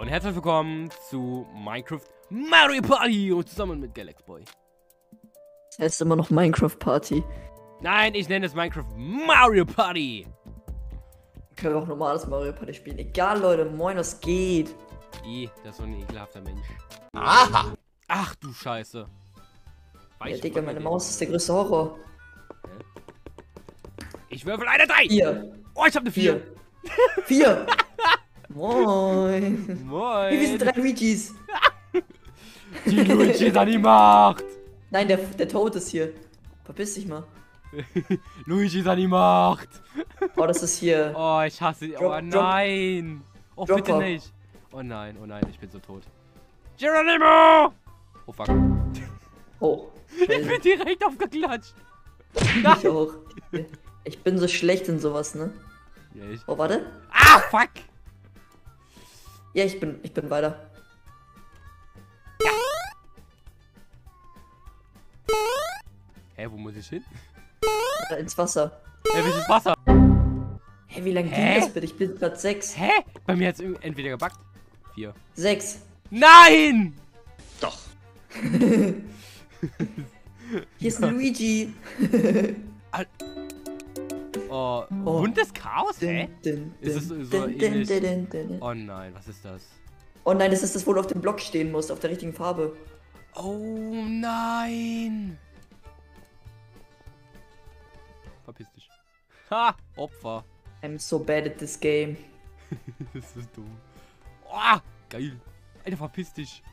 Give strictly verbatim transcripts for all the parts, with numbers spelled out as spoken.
und herzlich willkommen zu Minecraft Mario Party und zusammen mit Galaxy Boy. Das heißt immer noch Minecraft Party. Nein, ich nenne es Minecraft Mario Party. Können wir auch normales Mario Party spielen. Egal, Leute, moin, was geht? I, das ist so ein ekelhafter Mensch. Aha! Ach du Scheiße. Ja, Weich Digga, von meine dir. Maus ist der größte Horror. Ich würfel eine drei. Vier. Oh, ich hab eine vier. Vier. Vier. Moin. Moin. Hey, wir sind drei Luigis. Die Luigi ist an die Macht. Nein, der, der Toad ist hier. Verpiss dich mal. Luigi ist an die Macht. Oh, das ist hier. Oh, ich hasse die. Oh Drop, drop. nein. Oh, Drop bitte ab. nicht. Oh nein, oh nein, ich bin so tot. Geronimo! Oh fuck. Oh. Ich bin direkt aufgeklatscht. Ich auch. Ich bin so schlecht in sowas, ne? Ja, ich. Oh, warte. Ah, fuck! Ja, ich bin, ich bin weiter. Hä, wo muss ich hin? Weiter ins Wasser. Hä, welches Wasser? Hä, wie lange Hä? ging das bitte? Ich bin Platz sechs. Hä? Bei mir hat es entweder gebackt. Vier. sechs. Nein! Doch. Hier ist ein Luigi. Oh, Oh. Hund des Chaos? Hä? Dun, dun, Ist es dun, so dun, ähnlich? dun, dun, dun, dun. Oh nein, was ist das? Oh nein, das ist das, wo du auf dem Block stehen musst, auf der richtigen Farbe. Oh nein! Verpiss dich. Ha! Opfer. I'm so bad at this game. Das ist dumm. Oh, geil. Alter, verpiss dich.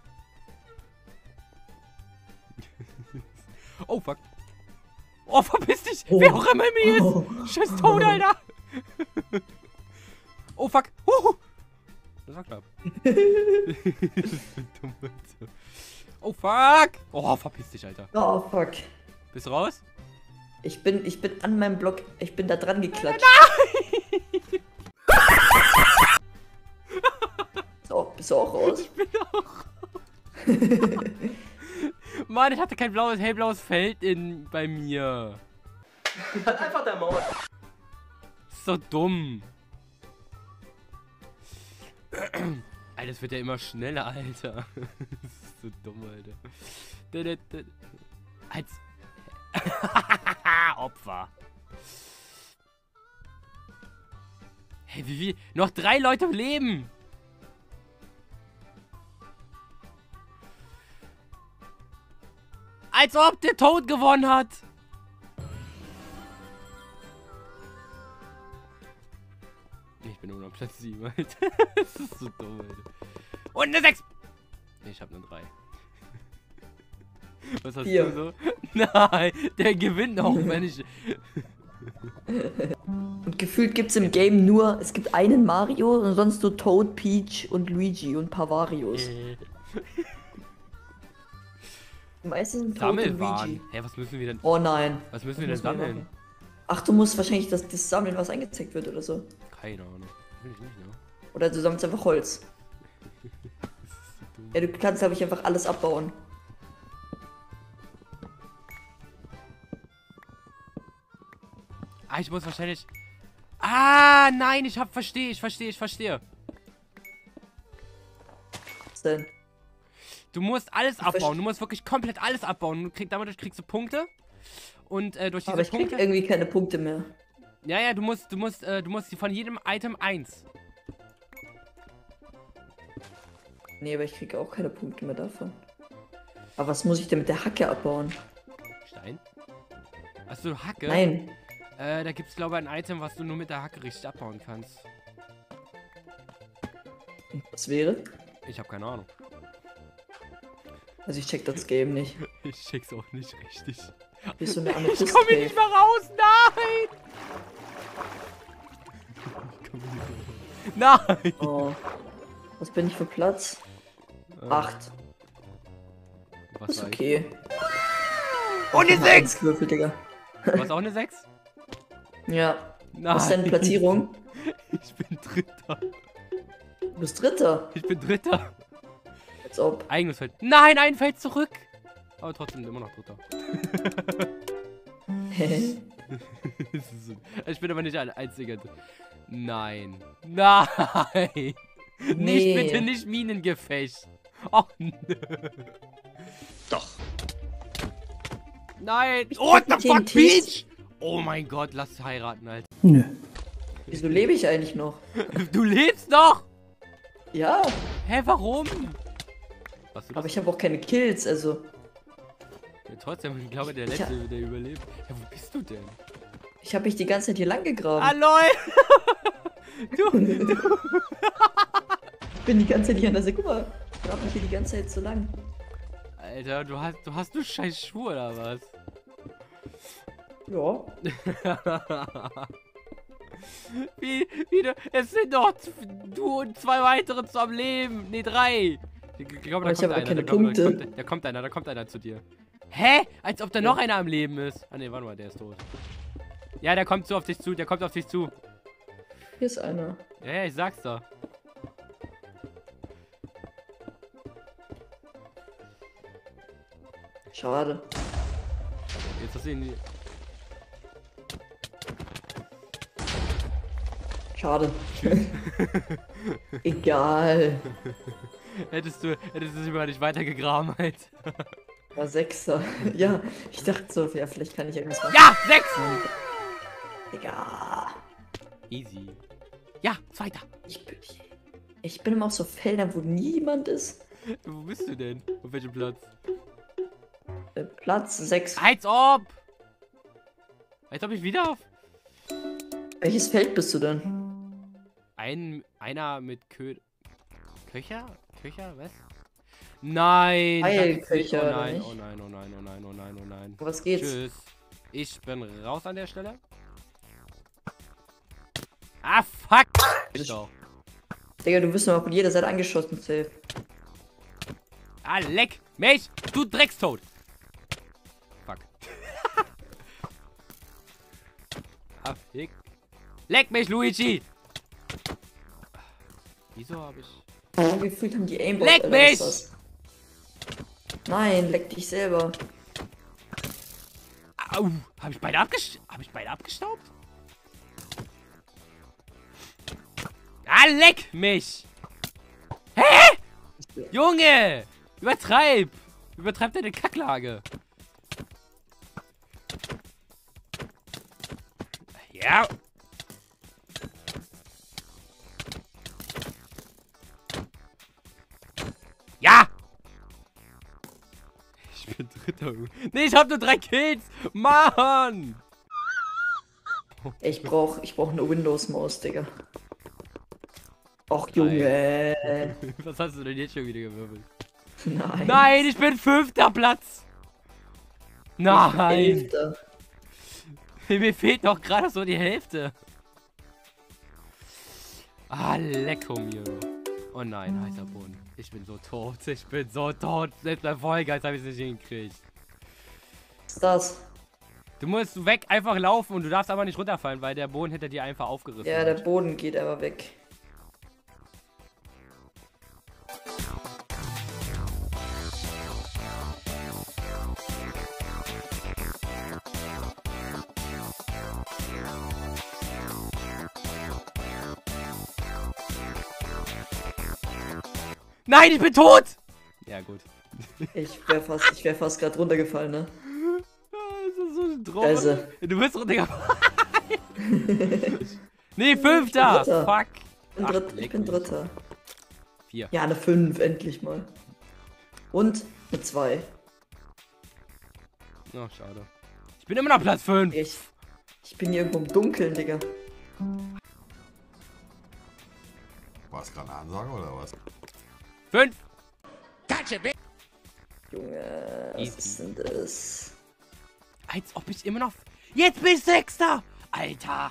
Oh, fuck. Oh, verpiss dich. Oh. Wer auch immer mir ist. Oh. Scheiß Tod, Alter. Oh, fuck. Huhu. Das war knapp. Das ist dumm, Alter. Oh, fuck. Oh, verpiss dich, Alter. Oh fuck. Bist du raus? Ich bin, ich bin an meinem Block, ich bin da dran geklatscht. So, bist du auch raus? Ich bin auch. Mann, ich hatte kein blaues, hellblaues Feld in bei mir. Halt einfach der Maul. Das ist so dumm. Alter, das wird ja immer schneller, Alter. Das ist so dumm, Alter. Als Opfer. Hey, wie viel? Noch drei Leute leben. Als ob der Tod gewonnen hat. Ich bin nur noch Platz sieben, Alter. Das ist so dumm, Alter. Und eine sechs. Nee, ich hab eine drei. Was hast Vier. du so? Nein, der gewinnt auch, wenn ich... Und gefühlt gibt's im Game nur, es gibt einen Mario und sonst nur Toad, Peach und Luigi und ein paar Varios. Äh, Meistens sind Toad und Sammelwaren. Luigi. Hä, was müssen wir denn... Oh nein. Was müssen wir denn müssen wir sammeln? machen? Ach, du musst wahrscheinlich das, das sammeln, was angezeigt wird oder so. Keine Ahnung. Will ich nicht, ne? Oder du sammelst einfach Holz. Das ist so dumm. Ja, du kannst, glaube ich, einfach alles abbauen. Ah, ich muss wahrscheinlich... Ah, nein, ich hab... Verstehe, ich verstehe, ich verstehe. Was denn? Du musst alles Ich abbauen. verste- Du musst wirklich komplett alles abbauen. Du krieg, damit kriegst du Punkte. Und äh, durch diese Aber ich krieg Punkte... irgendwie keine Punkte mehr. Ja, ja, du musst, du musst, äh, du musst von jedem Item eins. Nee, aber ich kriege auch keine Punkte mehr davon. Aber was muss ich denn mit der Hacke abbauen? Stein? Achso, Hacke? Nein. Äh, da gibt's glaube ich ein Item, was du nur mit der Hacke richtig abbauen kannst. Was wäre? Ich habe keine Ahnung. Also ich check das Game nicht. Ich check's auch nicht richtig. Bist du eine Ich Amethyst komme hier nicht mehr raus! Nein! Ich komm hier nicht mehr raus. Nein! Oh. Was bin ich für Platz? Äh, Acht. Was Ist war ich? okay. Und eine sechs! sechs gewürfelt, Digga. Du hast auch eine sechs? Ja. Nein. Was ist deine Platzierung? Ich bin Dritter. Du bist Dritter. Ich bin Dritter. Als ob. Eigenes Feld. Nein, ein Feld zurück! Aber trotzdem immer noch Dritter. Hä? Ich bin aber nicht der Einzige. Nein. Nein. Nee. Nicht, bitte nicht Minengefecht. Oh, nö. Doch. Nein. Ich What krieg the den fuck, Tisch. Peach? Oh mein Gott, lass heiraten, Alter. Nö. Wieso lebe ich eigentlich noch? Du lebst noch? Ja, Hä, warum? Hast du das? aber ich habe auch keine Kills, also. Ja, trotzdem, ich glaube, der Ich Letzte, der überlebt. Ja, wo bist du denn? Ich habe mich die ganze Zeit hier lang gegraben. Ah, lol! du, du. Ich bin die ganze Zeit hier an der Seite. Guck mal, ich grab mich hier die ganze Zeit so lang. Alter, du hast, du hast nur scheiß Schuhe, oder was? Ja. wie, wie du, es sind noch du und zwei weitere zu am Leben. Nee, drei. Ich glaube, da Aber ich kommt habe einer. keine Da kommt, da, Punkte. kommt, da kommt einer, da kommt einer zu dir. Hä? Als ob da noch einer am Leben ist. Ah ne, warte mal, der ist tot. Ja, der kommt so auf dich zu, der kommt auf dich zu. Hier ist einer. Ja, ja, ich sag's doch. Schade. Jetzt hast du ihn. Schade. Egal. Hättest du, hättest du dich mal nicht weitergegraben, halt. War Sechser. Ja, ich dachte so, ja, vielleicht kann ich irgendwas machen. Ja, sechs! Egal. Easy. Ja, zweiter. Ich bin, ich bin immer auf so Feldern, wo niemand ist. Wo bist du denn? Auf welchem Platz? Äh, Platz sechs. Als ob! Als ob ich wieder auf. Welches Feld bist du denn? Ein, einer mit Kö... Köcher? Köcher? Was? Nein! Heilköcher, Oh oder nein, nicht? oh nein, oh nein, oh nein, oh nein, oh nein. Um was geht's? Tschüss. Ich bin raus an der Stelle. Ah, fuck! Ich doch. Digga, du wirst noch von jeder Seite angeschossen, safe. Ah, leck mich! Du Dreckstod! Fuck. ah, fick. Leck mich, Luigi! Wieso hab ich... Oh, gefühlt haben die Aimbots. Leck Alter, mich! was ist das? Nein, leck dich selber. Au! Hab ich beide abgest... Hab ich beide abgestaubt? Ah, leck mich! Hä? Junge! Übertreib! Übertreib deine Kacklage! Ja! Ja! Ich bin Dritter. Nee, ich hab nur drei Kills! Mann! Ich brauch, ich brauch eine Windows-Maus, Digga. Och, Junge. Was hast du denn jetzt schon wieder gewürfelt? Nein. Nein, ich bin fünfter Platz! Nein! Elfter. Mir fehlt noch gerade so die Hälfte. Ah, lecko mir. Oh nein, heißer Boden. Ich bin so tot. Ich bin so tot. Selbst bei Vollgeist habe ich es nicht hingekriegt. Was ist das? Du musst weg einfach laufen und du darfst aber nicht runterfallen, weil der Boden hinter dir einfach aufgerissen Ja, der wird. Boden geht aber weg. Nein, ich bin tot! Ja, gut. Ich wär fast, ich wär fast gerade runtergefallen, ne? Das ist so ein Traum. Also. Du bist runtergefallen. Nee, fünfter! Dritter. Fuck! Ich bin, Ach, Dritt, ich leck bin mich. Dritter. Vier. Ja, eine fünf, endlich mal. Und eine zwei. Oh, schade. Ich bin immer noch Platz fünf. Ich, ich bin hier irgendwo im Dunkeln, Digga. War es gerade eine Ansage oder was? Fünf. Junge, was Easy. ist denn das? Als ob ich immer noch... Jetzt bin ich Sechster! Alter!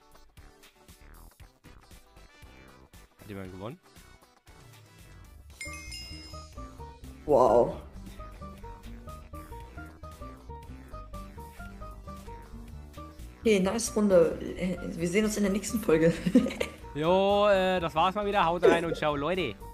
Hat jemand gewonnen? Wow. Okay, nice Runde. Wir sehen uns in der nächsten Folge. Jo, äh, das war's mal wieder. Haut rein und ciao, Leute.